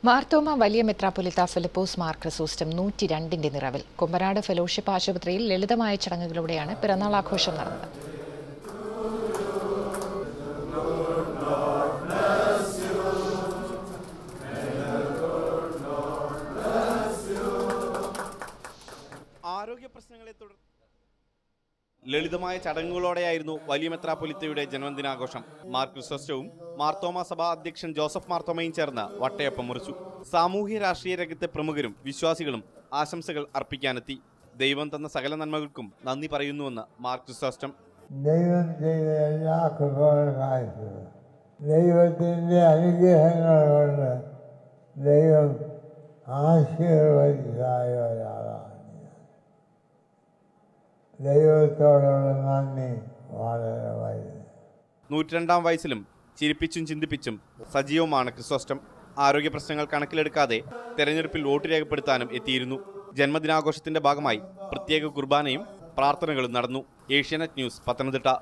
മാർത്തോമ വലിയ മെത്രാപ്പൊലിത്ത ഫിലിപ്പോസ് മാർ ക്രിസോസ്റ്റം 102-ന്റെ നിറവിൽ കൊമ്പനാട് ഫെലോഷിപ്പ് ആശുപത്രിയിൽ ലളിതമായ ചടങ്ങുകളോടെയാണ് പിറന്നാൾ ആഘോഷം നടന്നത്. ആരോഗ്യ പ്രശ്നങ്ങളെ തുടർന്ന് ലളിതമായ ചടങ്ങുകളോടെയായിരുന്നു വലിയ മെത്രാപ്പൊലിത്തയുടെ ജന്മദിനാഘോഷം. മാർ ക്രിസോസ്റ്റവും മാർത്തോമ സഭാ അധ്യക്ഷൻ ജോസഫ് മാർത്തോമയും ചേർന്ന് വട്ടയപ്പം മുറിച്ചു. സാമൂഹ്യ രാഷ്ട്രീയ രംഗത്തെ പ്രമുഖരും വിശ്വാസികളും ആശംസകൾ അർപ്പിക്കാനെത്തി. ദൈവം തന്ന സകല നന്മകൾക്കും നന്ദി പറയുന്നുവെന്ന് മാർ ക്രിസോസ്റ്റം. ദൈവം ചെയ്ത എല്ലാ കൃപകൾക്കായിട്ടു ദൈവത്തിൻ്റെ അനുഗ്രഹങ്ങൾ കൊണ്ട് ദൈവം ആശീർവദിച്ചായ ഒരാളാണ്. ദൈവത്തോടുള്ള നന്ദി വളരെ വലുത്. 102-ാം വയസ്സിലും ചിരിപ്പിച്ചും ചിന്തിപ്പിച്ചും സജീവമാണ് ക്രിസോസ്റ്റം. ആരോഗ്യ പ്രശ്നങ്ങൾ കണക്കിലെടുക്കാതെ തെരഞ്ഞെടുപ്പിൽ വോട്ട് രേഖപ്പെടുത്താനും എത്തിയിരുന്നു. ജന്മദിനാഘോഷത്തിന്റെ ഭാഗമായി പ്രത്യേക കുർബാനയും പ്രാർത്ഥനകളും നടന്നു. ഏഷ്യാനെറ്റ് ന്യൂസ്, പത്തനംതിട്ട.